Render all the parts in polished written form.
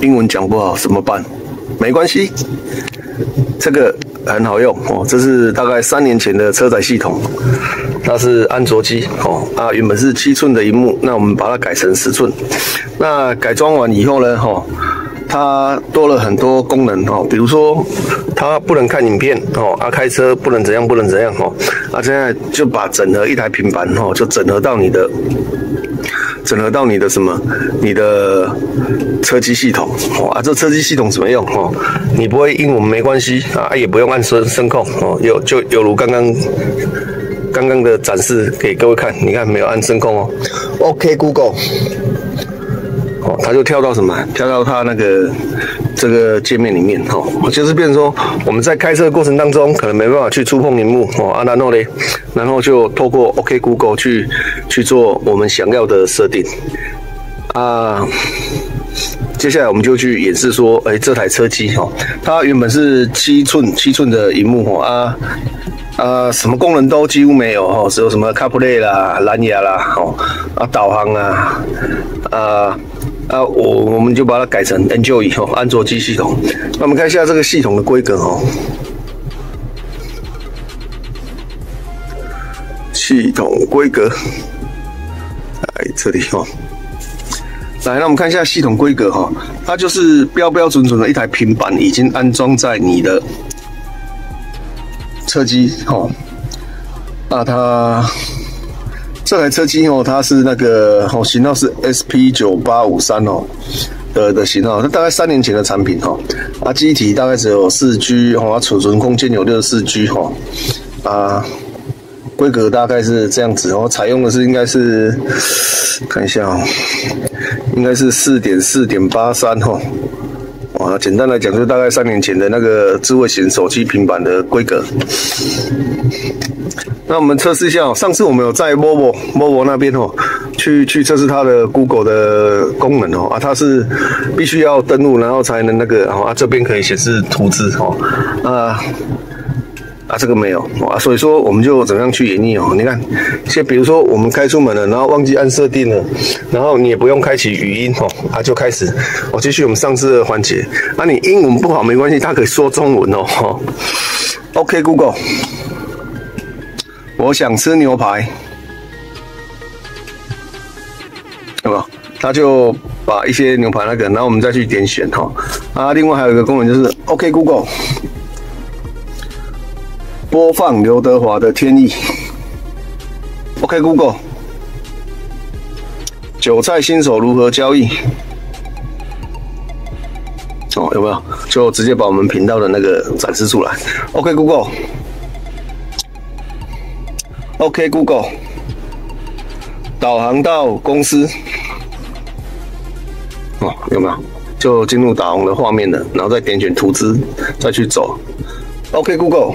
英文讲不好怎么办？没关系，这个很好用哦。这是大概3年前的车载系统，它是安卓机哦啊，原本是7寸的萤幕，那我们把它改成10寸。那改装完以后呢，它多了很多功能哦，比如说它不能看影片哦，开车不能怎样哦，现在就把整合一台平板哦，就整合到你的什么？你的车机系统哦这车机系统怎么用哦？你不会英文没关系也不用按声控哦，就有如刚刚的展示给各位看，你看没有按声控哦。OK Google。它就跳到什么？跳到它这个界面里面就是变成说我们在开车的过程当中可能没办法去触碰萤幕然后就透过 OK Google 去做我们想要的设定接下来我们就去演示说，这台车机它原本是7寸的萤幕什么功能都几乎没有只有什么 CarPlay 啦、蓝牙啦导航我们就把它改成 Enjoy 安卓机系统。那我们看一下这个系统的规格系统规格，来这里来，那我们看一下系统规格它就是标准的一台平板，已经安装在你的车机它这台车机它是型号是 SP9853的型号，它大概3年前的产品机体大概只有4G 它储存空间有64G 规格大概是这样子采用的是应该是看一下应该是 4.4.83简单来讲就是大概3年前的那个智慧型手机平板的规格。那我们测试一下上次我们有在 Volvo 那边去测试它的 Google 的功能它是必须要登录然后才能这边可以显示图资这个没有所以说我们就怎么样去演绎你看，比如说我们开出门了，然后忘记按设定了，然后你也不用开启语音就开始继续我们上次的环节你英文不好没关系，它可以说中文OK Google， 我想吃牛排，有没有？它就把一些牛排然后我们再去点选另外还有一个功能就是 OK Google。播放刘德华的《天意》。OK Google， 韭菜新手如何交易？有没有？就直接把我们频道的展示出来。OK Google，OK Google， 导航到公司。有没有？就进入导航的画面了，然后再点选图资，再去走。OK Google。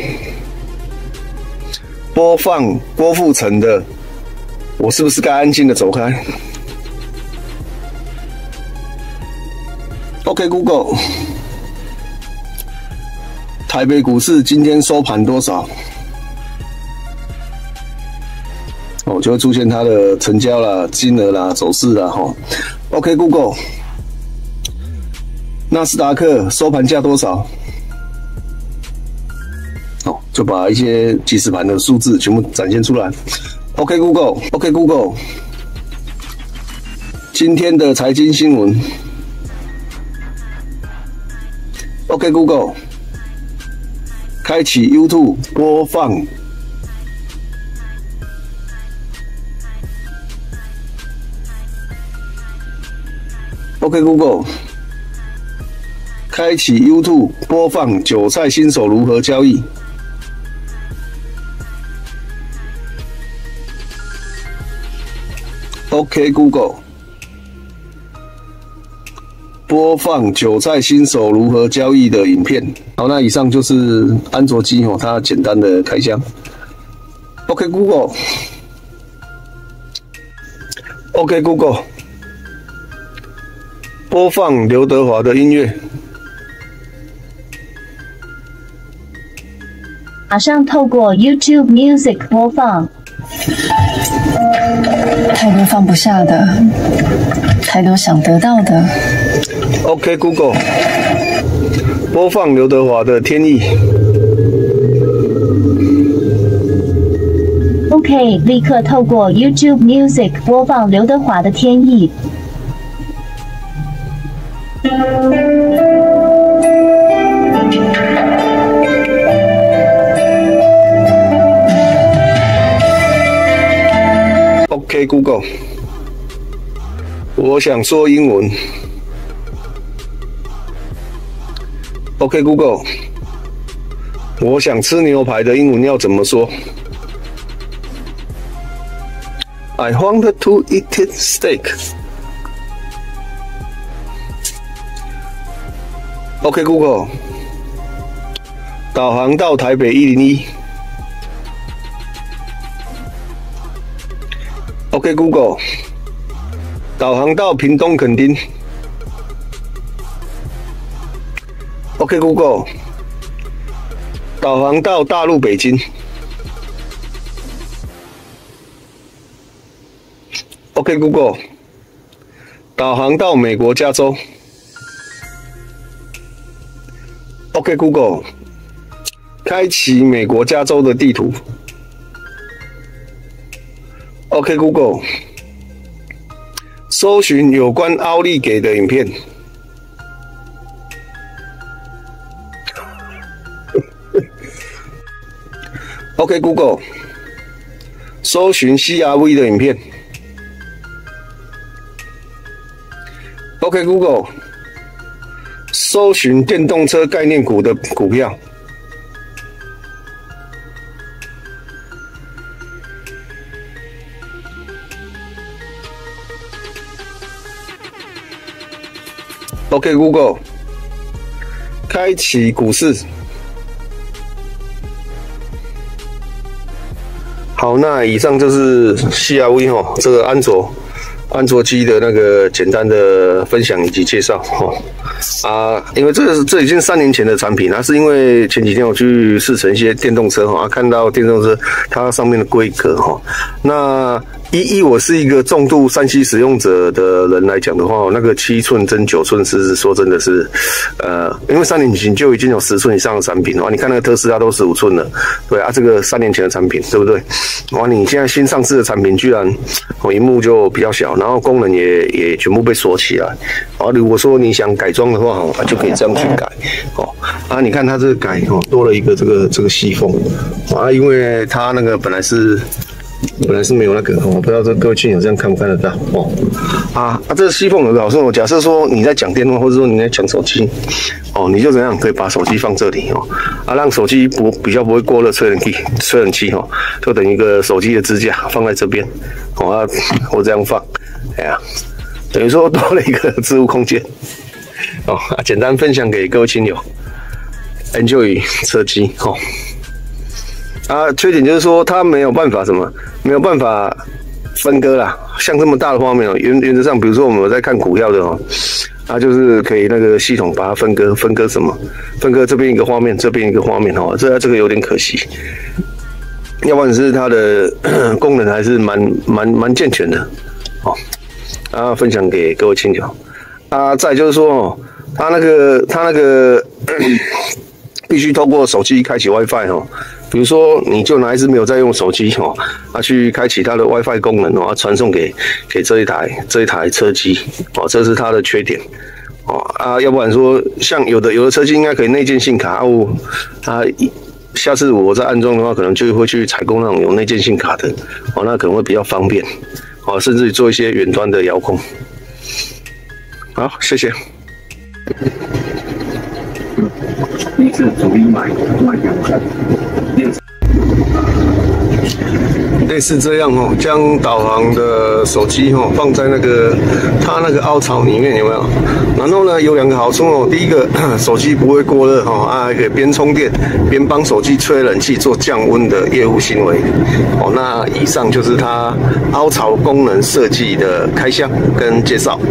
播放郭富城的《我是不是该安静的走开》。OK Google， 台北股市今天收盘多少？就会出现它的成交啦、金额啦、走势啦OK Google， 纳斯达克收盘价多少？就把一些即时盘的数字全部展现出来。OK Google， 今天的财经新闻。OK Google， 开启 YouTube 播放。OK Google， 开启 YouTube 播放韭菜新手如何交易。OK Google， 播放韭菜新手如何交易的影片。好，那以上就是安卓机它简单的开箱。OK Google，OK Google， 播放刘德华的音乐。 马上透过 YouTube Music 播放。 太多放不下的，太多想得到的， OK Google， 播放刘德华的《天意》。 OK， 立刻透过 YouTube Music 播放刘德华的《天意》。 OK Google， 我想说英文。OK Google， 我想吃牛排的英文要怎么说 ？I wanted to eat steak。OK Google， 导航到台北101。OK Google， 导航到屏东垦丁。OK Google， 导航到大陆北京。OK Google， 导航到美国加州。OK Google， 开启美国加州的地图。OK Google， 搜寻有关奥利给的影片。OK Google， 搜寻 CRV 的影片。OK Google， 搜寻电动车概念股的股票。OK Google， 开启股市。好，那以上就是 CRV 哈，这个安卓机的那个简单的分享以及介绍哈。因为这已经3年前的产品，是因为前几天我去试乘一些电动车哈，看到电动车它上面的规格哈，那。以我是一个重度3C 使用者的人来讲的话，那个7寸增9寸是说真的是，因为3年前就已经有10寸以上的产品了，你看那个特斯拉都15寸了，对啊，这个3年前的产品，对不对？哇，你现在新上市的产品居然萤幕就比较小，然后功能也全部被锁起来，如果说你想改装的话，就可以这样去改，你看它这个改多了一个这个细缝，因为它那个本来是没有那个，我不知道各位亲友这样看不看得到这个细缝有个好处，假设说你在讲电话，或者说你在讲手机，你就怎样可以把手机放这里让手机比较不会过热，吹冷气就等于一个手机的支架放在这边我这样放，等于说多了一个置物空间简单分享给各位亲友 ，Enjoy 车机缺点就是说它没有办法分割啦，像这么大的画面原则上，比如说我们在看股票的它就是可以那个系统把它分割什么？分割这边一个画面，这边一个画面这个有点可惜。要不然是它的功能还是蛮健全的分享给各位亲友再就是说它那个必须透过手机开启 WiFi 比如说你就拿一支没有在用手机去开启它的 WiFi 功能传送给这一台车机这是它的缺点要不然说像有的车机应该可以内建信卡下次我在安装的话，可能就会去采购那种有内建信卡的那可能会比较方便甚至做一些远端的遥控。好，谢谢。 你是主力买2看， 类似这样将导航的手机放在它那个凹槽里面，有没有？然后呢，有2个好处第一个，手机不会过热还可以边充电边帮手机吹冷气做降温的业务行为那以上就是它凹槽功能设计的开箱跟介绍。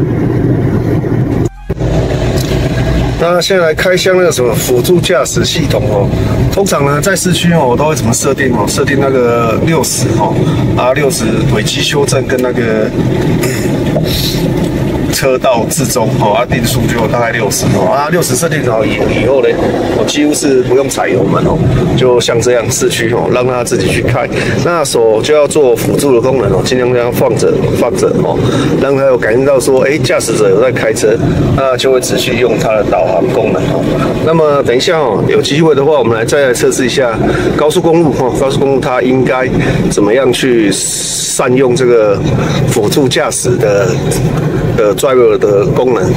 那现在来开箱那个什么辅助驾驶系统通常呢在市区我都会怎么设定设定那个6060轨迹修正跟那个车道至中哦，定速就大概60哦，60设定好以后呢，几乎是不用踩油门哦，就像这样市区哦，让它自己去开。那手就要做辅助的功能哦，尽量这样放着哦，让它有感应到说，驾驶者有在开车，那就会持续用它的导航功能哦。那么等一下哦，有机会的话，我们再来测试一下高速公路哦，高速公路它应该怎么样去善用这个辅助驾驶的driver 的功能。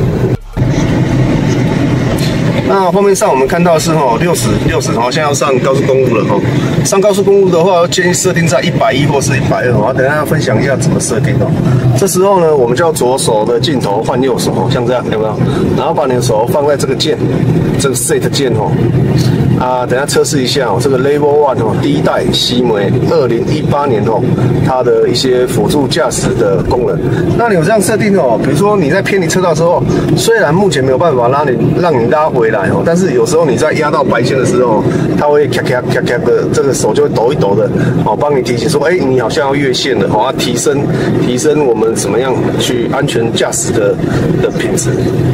那画面上我们看到是60哦，现在要上高速公路了哦。上高速公路的话，建议设定在110或是120哦。等一下分享一下怎么设定哦。这时候呢，我们就要左手的镜头换右手哦，像这样有没有？然后把你的手放在这个键，这个 Set 键哦。等一下测试一下哦，这个 Level 1哦，第一代西梅2018年哦，它的一些辅助驾驶的功能。那你有这样设定哦，比如说你在偏离车道的时候，虽然目前没有办法让你拉回来哦，但是有时候你在压到白线的时候，它会咔咔咔咔的，这个手就会抖一抖的哦，帮你提醒说，你好像要越线了哦，提升我们怎么样去安全驾驶的品质。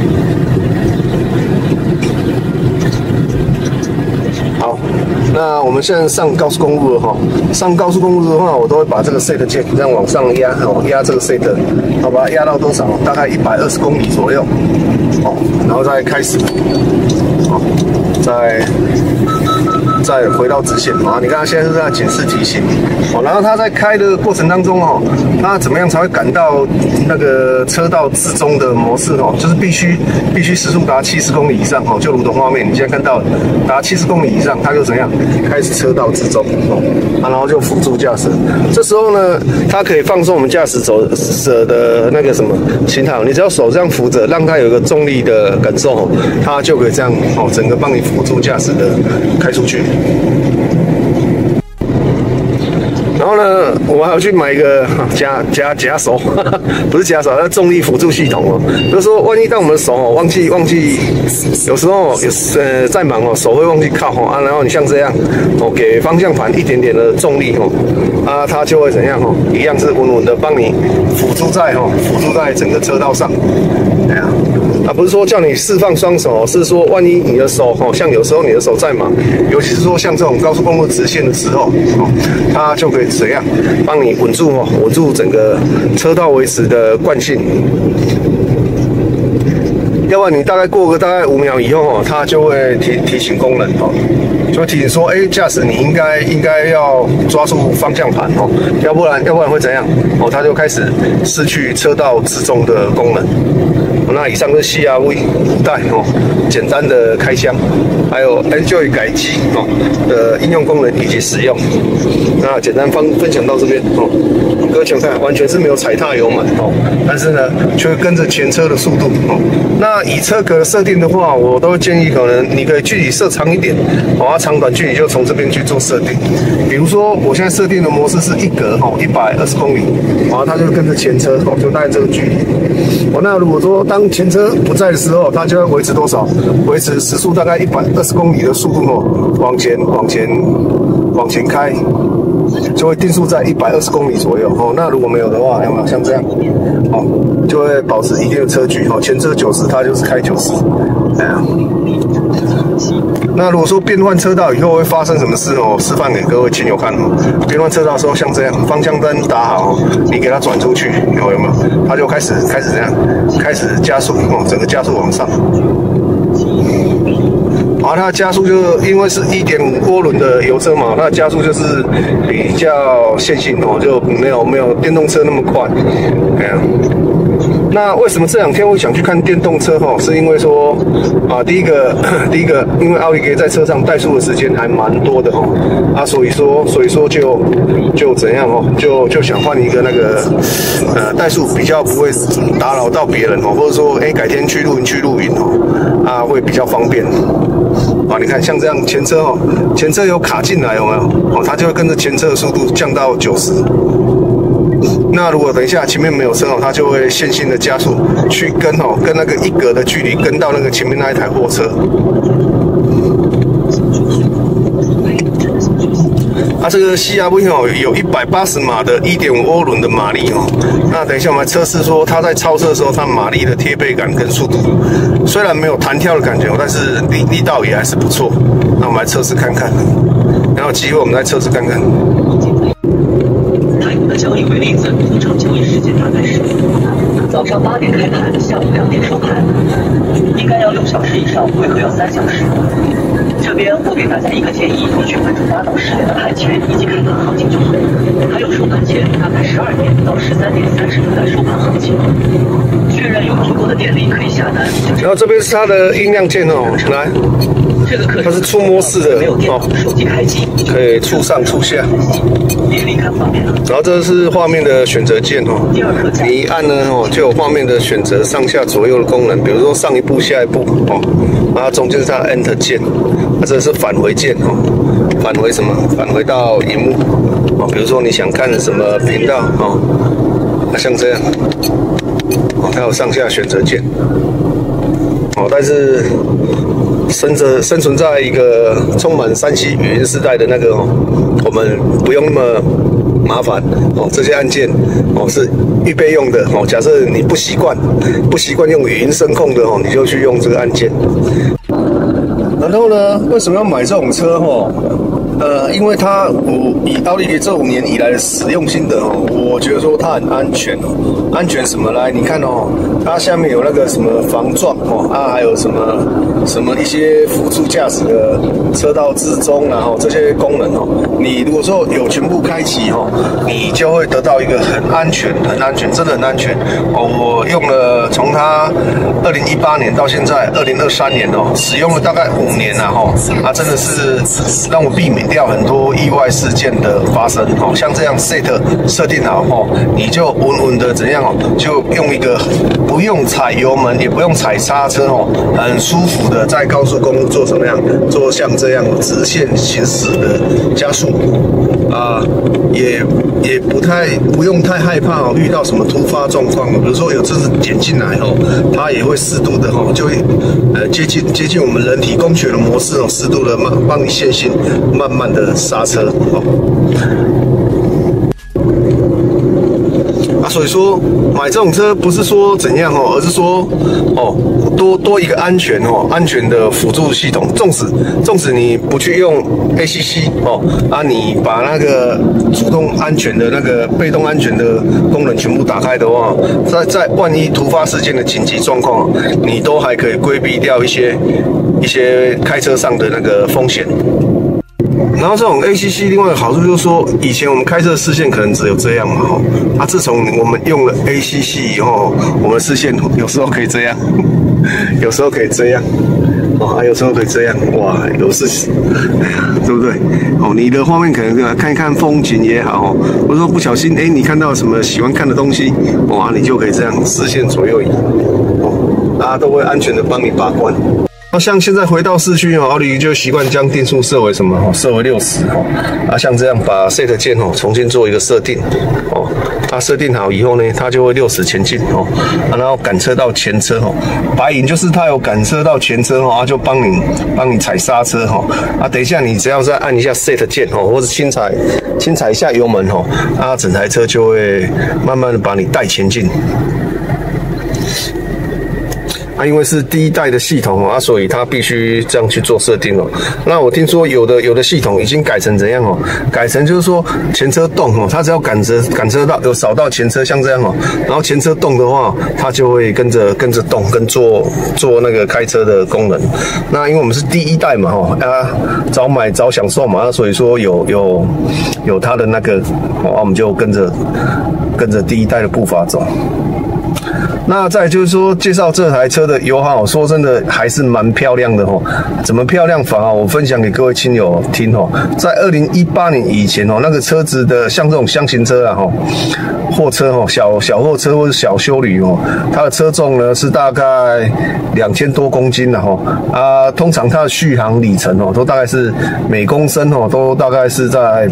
好，那我们现在上高速公路了哈。上高速公路的话，我都会把这个 Set 键这样往上压哦，压这个 Set， 好，把它压到多少？大概120公里左右哦，然后再开始，好，再回到直线啊！你看它现在是在警示提醒哦，然后它在开的过程当中哦，它怎么样才会感到那个车道至中的模式哦？就是必须时速达70公里以上哦，就如同画面你现在看到达70公里以上，它就怎样开始车道至中哦，然后就辅助驾驶。这时候呢，它可以放松我们驾驶者的那个什么心态，你只要手这样扶着，让它有一个重力的感受哦，它就可以这样哦，整个帮你辅助驾驶的开出去。然后呢，我还要去买一个夹手，不是夹手，那重力辅助系统哦。就是说，万一当我们的手哦忘记，有时候在忙哦，手会忘记靠哦然后你像这样哦，给方向盘一点点的重力哦，它就会怎样哦，一样是稳稳的帮你辅助在整个车道上，不是说叫你释放双手，是说万一你的手像有时候你的手在忙，尤其是说像这种高速公路直线的时候它就可以怎样帮你稳住整个车道维持的惯性。要不然你大概过个大概5秒以后它就会提醒功能就会提醒说，驾驶你应该要抓住方向盘要不然会怎样它就开始失去车道至中的功能。那以上是 CR-V 5代简单的开箱，还有 Enjoy 改机的应用功能以及使用。那简单分享到这边各位请看，完全是没有踩踏油门但是呢，却会跟着前车的速度那以车格的设定的话，我都建议可能你可以距离设长一点长短距离就从这边去做设定。比如说我现在设定的模式是一格120公里它就跟着前车就大概这个距离那如果说当前车不在的时候，它就要维持多少？维持时速大概120公里的速度往前开，就会定速在120公里左右那如果没有的话，有没有像这样就会保持一定的车距前车90，它就是开90。那如果说变换车道以后会发生什么事示范给各位亲友看变换车道的时候像这样，方向灯打好你给它转出去有没有？它就开始这样，开始加速整个加速往上。它的加速就因为是1.5涡轮的油车嘛，它的加速就是比较线性就没有电动车那么快。那为什么这2天我想去看电动车是因为说第一个，因为奥利给在车上怠速的时间还蛮多的所以说就怎样就想换一个那个怠速比较不会打扰到别人或者说改天去露营会比较方便。你看像这样前车有卡进来有没有？它就会跟着前车的速度降到90。那如果等一下前面没有车它就会线性的加速去跟那个1格的距离跟到那个前面那一台货车。 这个 CR-V 哦有180码的1.5涡轮的马力哦。那等一下我们来测试说它在超车的时候，它马力的贴背感跟速度，虽然没有弹跳的感觉，但是力道也还是不错。那我们来测试看看，然后有机会我们再测试看看。 台股的交易为例子，通常交易时间大概是早上8点开盘，下午2点收盘，应该要6小时以上，为何要3小时？这边我给大家一个建议，你去关注8到10点的盘前以及开盘行情就对。还有收盘前大概12点到13点30分的收盘行情，确认有足够的电力可以下单。 然后这边是它的音量键哦，来，它是触摸式的哦， 手机开机可以触上触下。 电力看方面， 然后这是画面的选择键哦，你一按呢哦，就有画面的选择上下左右的功能，比如说上一步、下一步哦，然后中间是它的 Enter 键，那这是返回键哦，返回什么？返回到荧幕哦，比如说你想看什么频道哦，那像这样哦，它有上下选择键哦，但是生存在一个充满3C 语音时代的那个哦，我们不用那么麻烦哦，这些按键哦是预备用的哦。假设你不习惯用语音声控的哦，你就去用这个按键。然后呢，为什么要买这种车哦？因为以奥迪这5年以来的使用心得哦，我觉得说它很安全哦。安全什么来？你看哦，它下面有那个什么防撞哦，还有什么一些辅助驾驶的车道之中，然后这些功能哦，你如果说有全部开启哦，你就会得到一个很安全，真的很安全哦。我用了从它2018年到现在2023年哦，使用了大概5年了哈，真的是让我避免掉很多意外事件的发生哦。像这样设定好哦，你就稳稳的怎样哦，就用一个不用踩油门也不用踩刹车哦，很舒服的在高速公路做什么样，做像这样直线行驶的加速也不用太害怕哦，遇到什么突发状况哦，比如说有车子点进来哦，它也会适度的哦，就会接近我们人体工学的模式哦，适度的帮你线性慢慢的刹车哦。所以说买这种车不是说怎样哦，而是说哦多一个安全的辅助系统。纵使你不去用 ACC 哦你把那个主动安全的那个被动安全的功能全部打开的话，在万一突发事件的紧急状况，你都还可以规避掉一些开车上的那个风险。然后这种 ACC 另外的好处就是说，以前我们开车的视线可能只有这样嘛自从我们用了 ACC 以后，我们的视线有时候可以这样，有时候可以这样有时候可以这样，哇，有事情，对不对？你的画面可能看一看风景也好或者说不小心你看到什么喜欢看的东西，哇，你就可以这样视线左右移都会安全的帮你把关。像现在回到市区奥迪就习惯将定速设为什么设为60像这样把 Set 键重新做一个设定它设定好以后呢，它就会60前进然后赶车到前车白银就是它有赶车到前车它就帮你踩刹车等一下你只要再按一下 Set 键或者轻踩一下油门整台车就会慢慢的把你带前进。因为是第一代的系统所以它必须这样去做设定那我听说有的系统已经改成怎样改成就是说前车动它只要赶车道有扫到前车像这样然后前车动的话，它就会跟着动，跟做那个开车的功能。那因为我们是第一代嘛早买早享受嘛所以说有它的那个我们就跟着第一代的步伐走。那再就是说，介绍这台车的油耗，说真的还是蛮漂亮的怎么漂亮法我分享给各位亲友听在2018年以前那个车子的像这种箱型车货车小货车或者小休旅它的车重呢是大概2000多公斤通常它的续航里程都大概是每公升都大概是在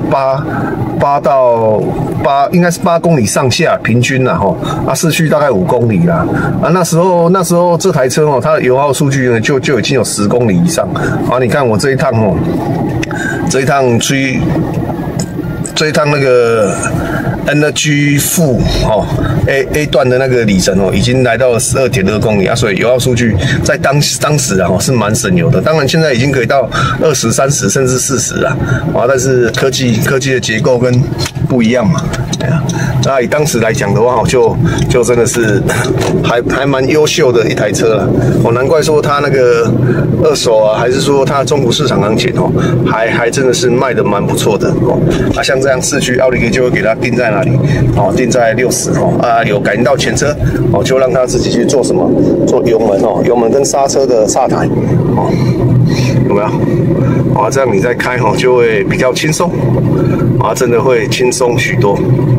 应该是8公里上下平均市区大概5公里啦那时候这台车它的油耗数据呢就已经有10公里以上你看我这一趟这一趟那个 Energy 负A 段的那个里程已经来到了12.2公里啊，所以油耗数据在当时啊是蛮省油的。当然现在已经可以到20、30甚至40啊，但是科技的结构跟不一样嘛，那以当时来讲的话，就真的是还蛮优秀的一台车了。难怪说它那个二手啊，还是说它中古市场行情还真的是卖的蛮不错的像这样市区奥迪 K 就会给它定在哪里定在60有感应到前车就让它自己去做什么，做油门跟刹车的刹台有没有这样你再开就会比较轻松真的会轻松许多。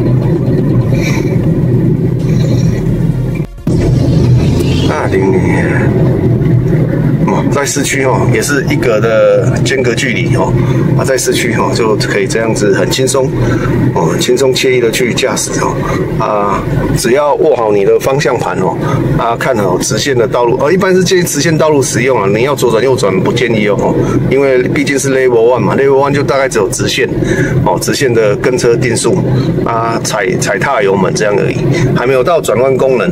在市区也是1格的间隔距离在市区就可以这样子很轻松轻松惬意的去驾驶只要握好你的方向盘看好直线的道路一般是建议直线道路使用你要左转右转不建议因为毕竟是 Level 1嘛 ，Level 1就大概只有直线直线的跟车定速踩踏油门这样而已，还没有到转弯功能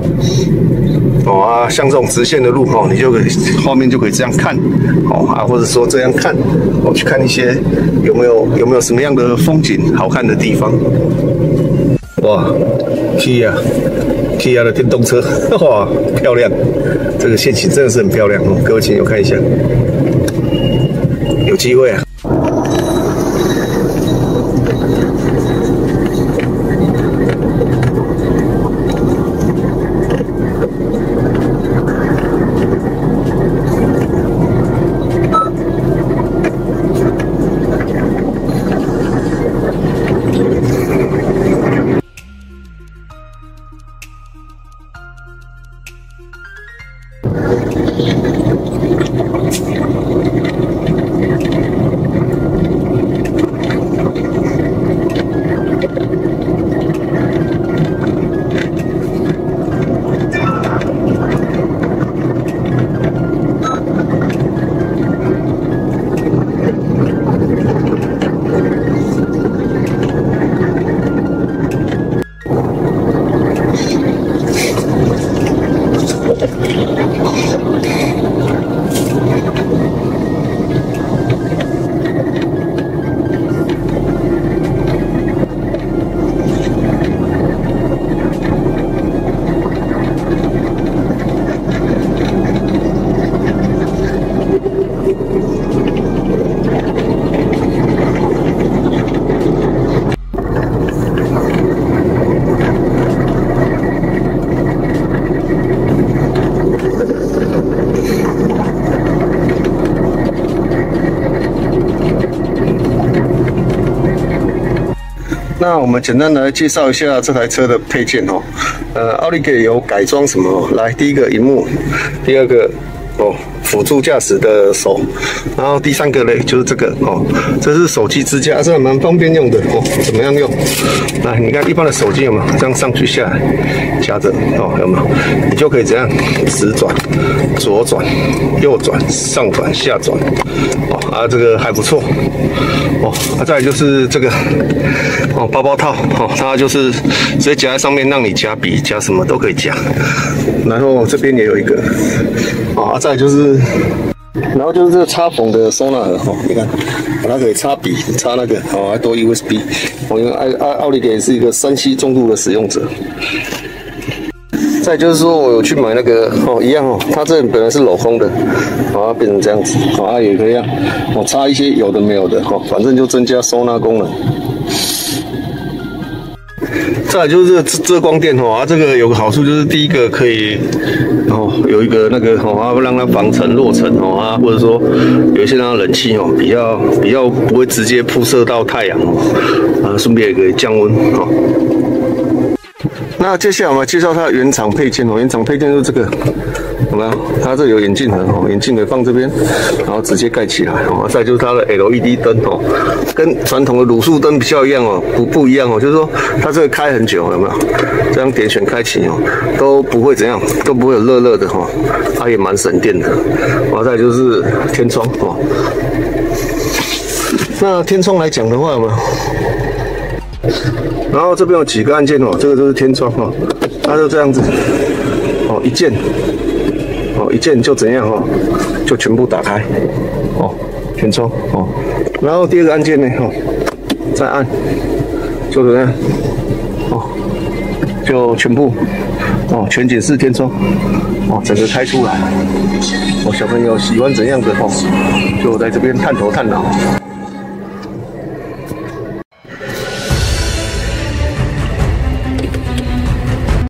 像这种直线的路你就可以画面就可以这样看或者说这样看去看一些有没有什么样的风景好看的地方。哇 ，Kia 的电动车，哇，漂亮！这个线型真的是很漂亮各位亲友看一下，有机会啊。那我们简单来介绍一下这台车的配件奥迪 K 有改装什么？来，第一个萤幕，第二个辅助驾驶的手，然后第3个嘞就是这个这是手机支架，这还蛮方便用的怎么样用？来，你看一般的手机有没有这样上去下来夹着有没有？你就可以这样直转、左转、右转、上转、下转这个还不错再来就是这个包包套它就是直接夹在上面，让你夹笔夹什么都可以夹。然后这边也有一个再来就是然后就是这个插缝的收纳盒你看它可以插笔插那个还多 USB 因为奥迪 K 也是一个3C 重度的使用者。再就是说我有去买那个一样它这本来是镂空的它变成这样子也可以插一些有的没有的反正就增加收纳功能。再来就是遮光垫这个有个好处就是第一个可以有一个那个让它防尘落尘或者说有一些让它冷气比较不会直接铺射到太阳顺便也可以降温那接下来我们介绍它的原厂配件原厂配件就是这个有没有？它这有眼镜盒眼镜可以放这边，然后直接盖起来再就是它的 LED 灯跟传统的卤素灯比较一样不一样就是说它这个开很久有没有？这样点选开启都不会怎样，都不会有热的它也蛮省电的。再就是天窗那天窗来讲的话有没有？ 然后这边有几个按键哦，这个都是天窗哦，它就这样子哦，一键哦，一键就怎样哦，就全部打开哦，天窗哦。然后第二个按键呢哦，再按就怎样哦，就全部哦，全景式天窗哦，整个开出来。哦，小朋友喜欢怎样的哦，就在这边探头探脑。